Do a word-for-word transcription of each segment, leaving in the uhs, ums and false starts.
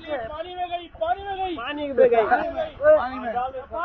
पानी में गई, पानी में गई, पानी में गई, पानी में।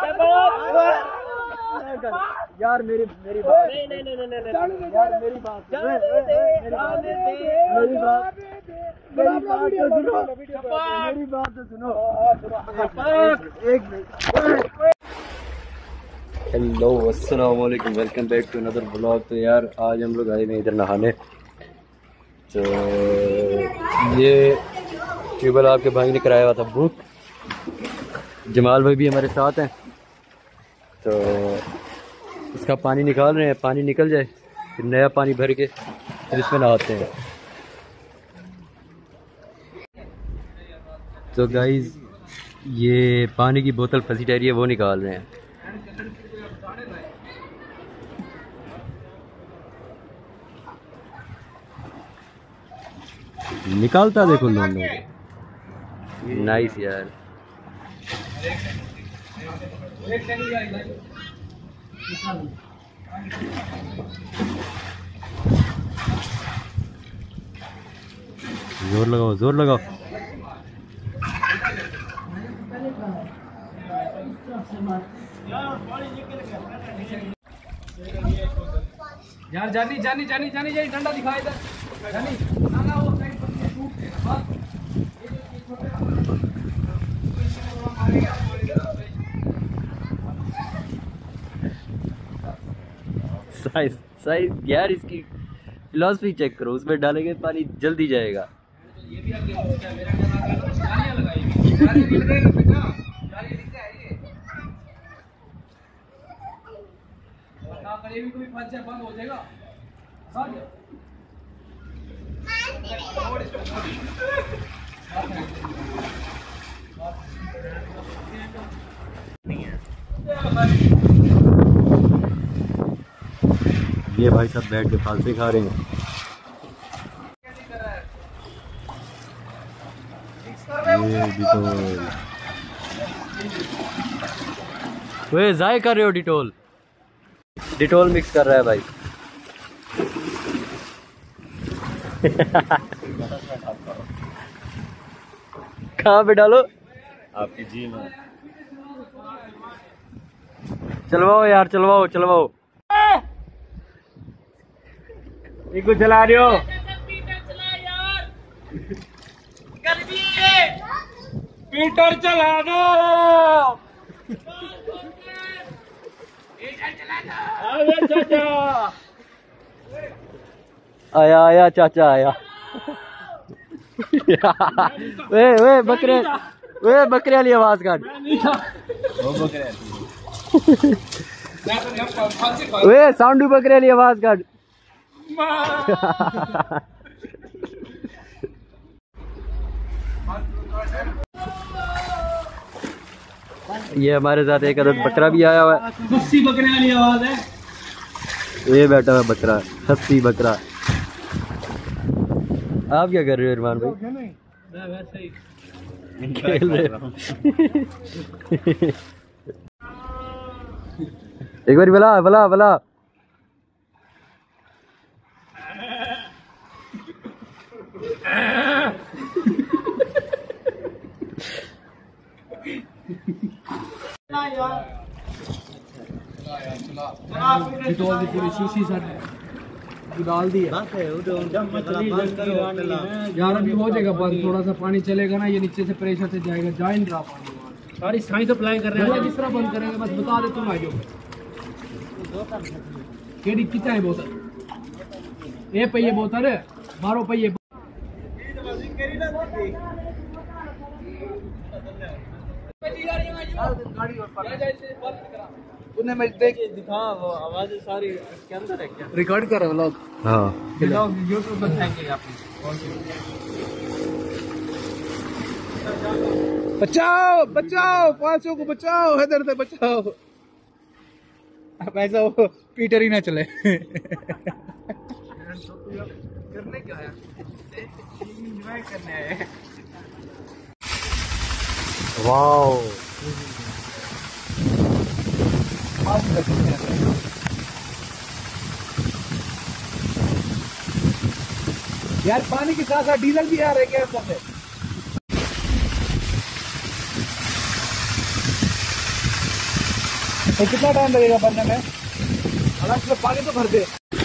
यार मेरी मेरी बात नहीं नहीं नहीं नहीं यार मेरी बात मेरी बात मेरी बात मेरी बात तो सुनो, मेरी बात तो सुनो। एक मिनट। हेलो अस्सलाम वालेकुम, welcome back to another vlog. तो यार आज हम लोग आए हैं इधर नहाने। तो ये ट्यूबवेल आपके भाई ने कराया हुआ था बुक। जमाल भाई भी हमारे साथ हैं। तो इसका पानी निकाल रहे हैं, पानी निकल जाए फिर नया पानी भर के फिर इसमें नहाते हैं। तो गाइस ये पानी की बोतल फंसी ठहरी है, वो निकाल रहे हैं। निकालता देखो लोग लोग नाइस यार। जोर लगाओ, जोर लगाओ। यार जानी जानी जानी जानी जानी डंडा दिखा इधर जानी ना ना वो साइड पर साइज साइज यार इसकी फिलॉसफी चेक करो, उसमें डालेंगे पानी जल्दी जाएगा। ये भी आगे मेरा जालियां लगाई जाली मिल गई बेटा, जाली दिख रहा है ये ना करे भी कोई फंस जाए बंद हो जाएगा। समझ ये भाई सब बैठ के फालसे खा रहे हैं। ये डिटोल, वे जाए कर रहे हो डिटोल, डिटोल मिक्स कर रहा है भाई। कहाँ पे डालो? आपकी जी में। चलवाओ यार, चलवाओ चलवाओ। इनको चला रहे हो? पीटर चला दो, चाचा आया आया, चाचा आया। वे वे बकरे, वे बकरे वाली आवाज काट। वे साउंड बकरे वाली आवाज काट। ये हमारे साथ एक अदद बकरा भी आया हुआ है। खस्सी बकरे वाली आवाज है। ये बैठा हुआ बकरा, खस्सी बकरा। आप क्या कर रहे हो इरमान भाई? मैं वैसे ही खेल रहे हो। एक बार बला बला बला। डिटोल की पूरी शीशी सर डाल दी है यार। अभी हो जाएगा बंद, थोड़ा सा पानी चलेगा ना, ये नीचे से प्रेशर से जाएगा। जा नहीं रहा पानी, सारी साइंस अप्लाई कर रहे हैं। जिस तरह बंद करेंगे बस बता दे तुम आ जाओ। केडी कितना है बोतल? ए पहिए बोतल बारह पहिए। तूने मैं देख दिखा वो आवाज सारी के अंदर है क्या? रिकॉर्ड कर रहा व्लॉग। हाँ यूट्यूब पर देखेंगे आप। बचाओ बचाओ, पांचों को बचाओ, हैदर से बचाओ। अब ऐसा वो पीटर ही ना चले। करने क्या है? एंजॉय करने आए। वाओ यार पानी के साथ साथ डीजल भी आ रहा है क्या? तो कितना टाइम लगेगा बनने में? अलग से पानी तो भर दे।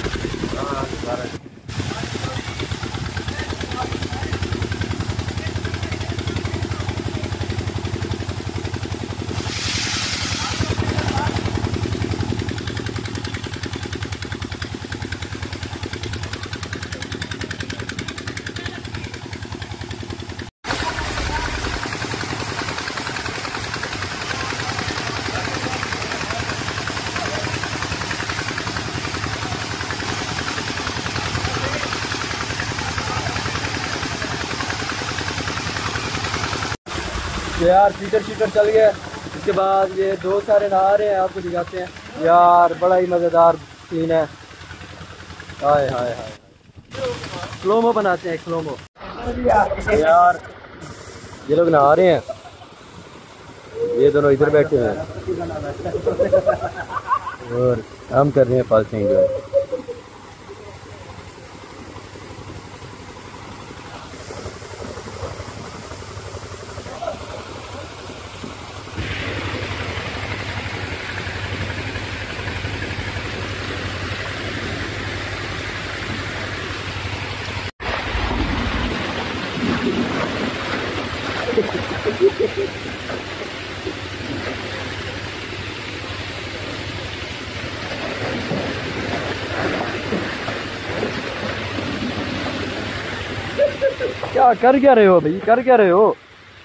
यार पीटर शीटर चल गया। इसके बाद ये दो सारे नहा रहे हैं, आपको दिखाते हैं यार, बड़ा ही मज़ेदार सीन है। हाय हाय हाय, स्लोमो बनाते हैं, स्लोमो। यार ये लोग नहा रहे हैं, ये दोनों इधर बैठे हुए हैं और हम कर रहे हैं पासिंग एंजॉय। क्या कर क्या रहे हो भाई, कर क्या रहे हो?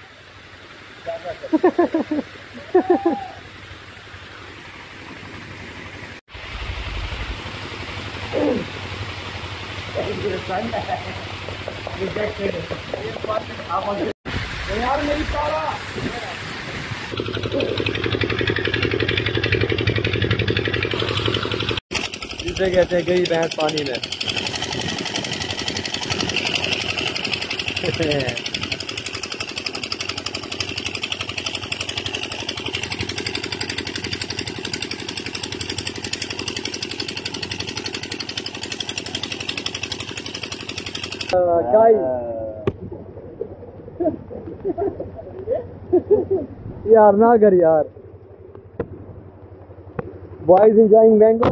यार मेरी तारा जिसे कहते हैं गई भैंस पानी में। यार ना कर यार, बॉयज एंजॉयिंग मैंगो।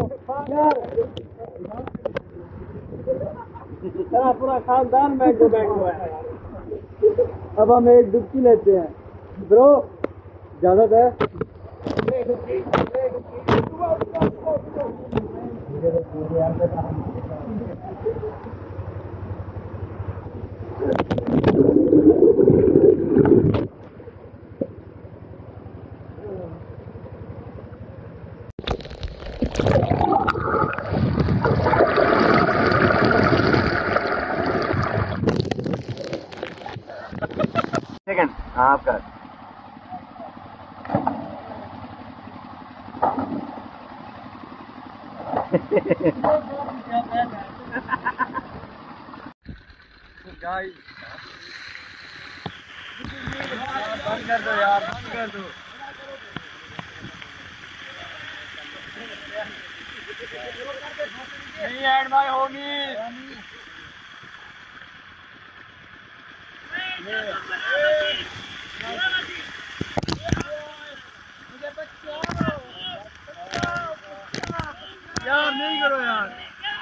तेरा पूरा खानदान मैंगो मैंगो है। अब हम एक डुबकी लेते हैं ब्रो, इजाजत है? सेकंड आपका गाइस बंद कर दो यार, बंद कर दो। Me and my homies. यार नहीं करो यार।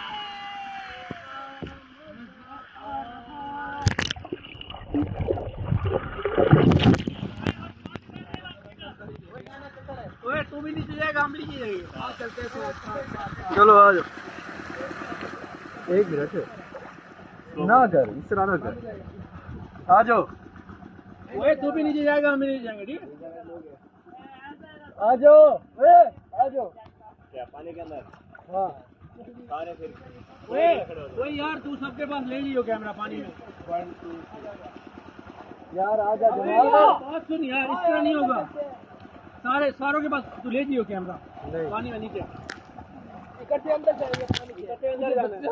ओए तू भी नीचे जाएगा, हम भी नीचे जाएंगे। हाँ चलते हैं। चलो आ जाओ, एक मिनट ना कर, इस तरह ना कर, आ जाओ। ओए तू भी नीचे जाएगा, हम भी नीचे जाएंगे, ठीक है? आ जाओ, ए आ जाओ। क्या पानी के अंदर? हाँ सारे फिर ओए ओए यार तू सबके पास ले लियो कैमरा पानी में। यार आ जा जनाब। बात सुन यार, इस तरह नहीं होगा। सारे सारों के पास तू ले लियो कैमरा पानी में नीचे। इकट्ठे अंदर जाएंगे, पानी इकट्ठे अंदर जाना है।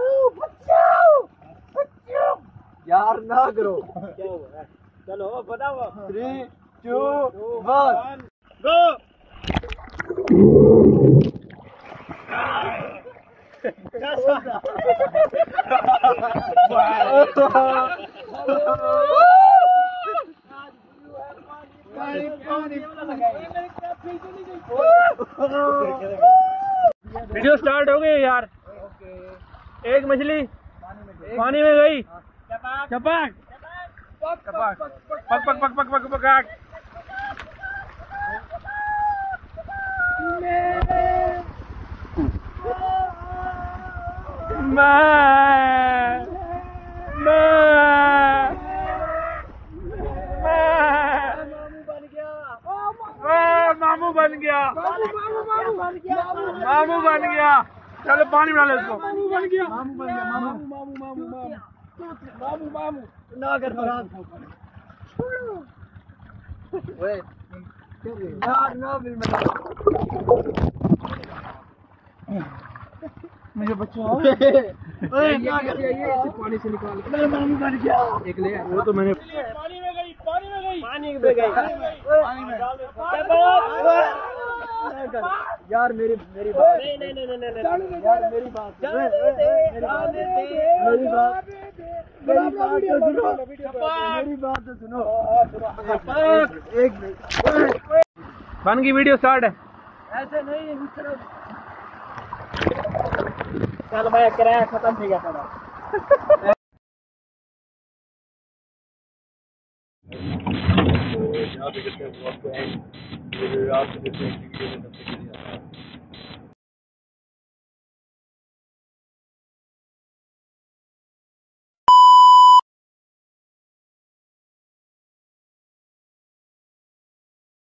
यार ना करो। क्या हुआ? चलो बताओ। Three two one go. पानी पानी वीडियो स्टार्ट हो गई यार। एक मछली पानी में गई, चपाक चपाक पक पक पक पक पक पक मामू बन गया, मामू बन गया। चलो पानी बना ले उसको। मामू बन गया, मामू बन गया, मामू मामू मामू मामू मामू मामू ना कर ओए यार ना फिर मुझे बचाओ। ओए क्या कर रही है? इसे पानी से निकाल के मेरा मामू बन गया। एक ले वो तो मैंने पानी में गई, पानी में गई, पानी में गई, पानी में यार मेरी मेरी बात नहीं नहीं नहीं नहीं यार मेरी बात मेरी बात मेरी बात मेरी बात तो सुनो, मेरी बात तो सुनो। एक मिनट बन गई, वीडियो स्टार्ट है। ऐसे नहीं, चल भाई किराया खत्म हो गया तेरा। यहाँ पे कितने